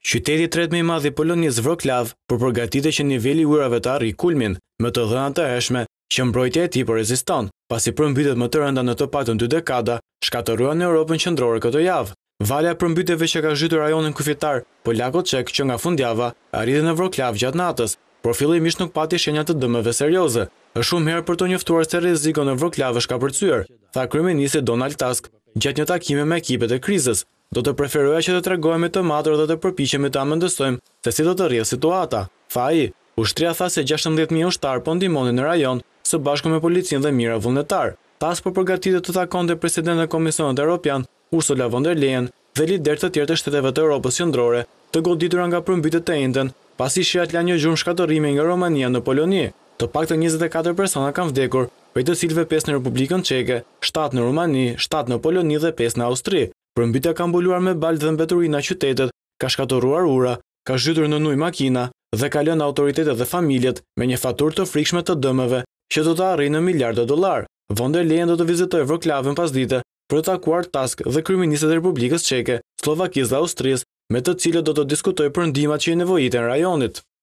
Qyteti i tretë më i madh i Polonisë, Wrocław, po përgatitet që niveli i ujërave të arrijë kulmin, me të dhënat të hershme që mbrojtja e tij po reziston, pasi përmbytjet më të rënda në të paktën 2 dekada shkatëruan në Europën qendrore këtë javë. Valja e përmbytjeve që ka zhytur rajonin kufitar polako-çek që nga fundjava arriti në Wrocław gjatë natës, por fillimisht nuk pati shenja të dëmeve serioze. Është shumë herë për të njoftuar se rreziku në Wrocław është kapërcyer, tha kryeministri Donald Tusk gjatë një takimi me ekipet e krizës. Do të preferoja që të tregohemi të matur dhe të përpiqemi të amendësojmë se si do të rrjedhë situata, tha ai. Ushtria tha se 16.000 ushtar po ndihmonin në rajon së bashku me policinë dhe mijëra vullnetar. Tusk po përgatitet të takonte presidentin e Komisionit Evropian, Ursula von der Leyen, dhe lider të tjerë të shteteve të Europës qendrore, të goditura nga përmbytjet të njëjtën, pasi shiat lanë një gjurmë shkatërrimi nga Romania në Poloni. Të paktën 24 persona kanë vdekur, prej të cilëve 5 në Republikën Çeke, 7 në Rumani, 7 në Poloni dhe 5 në Austri. Përmbytja ka mbuluar me balë dhe mbeturina qytetet, ka shkatëruar ura, ka zhytur në ujë makina dhe ka lënë autoritetet dhe familjet me një faturë të frikshme të dëmeve që do të arrijë në miliardë dollar. Von der Leyen do të vizitojë Wrocławin pasdite për të takuar Tusk dhe kryeministët e Republikës Çeke, Slovakisë dhe Austrisë, me të cilët do të diskutojë për ndihmat që i nevojiten rajonit.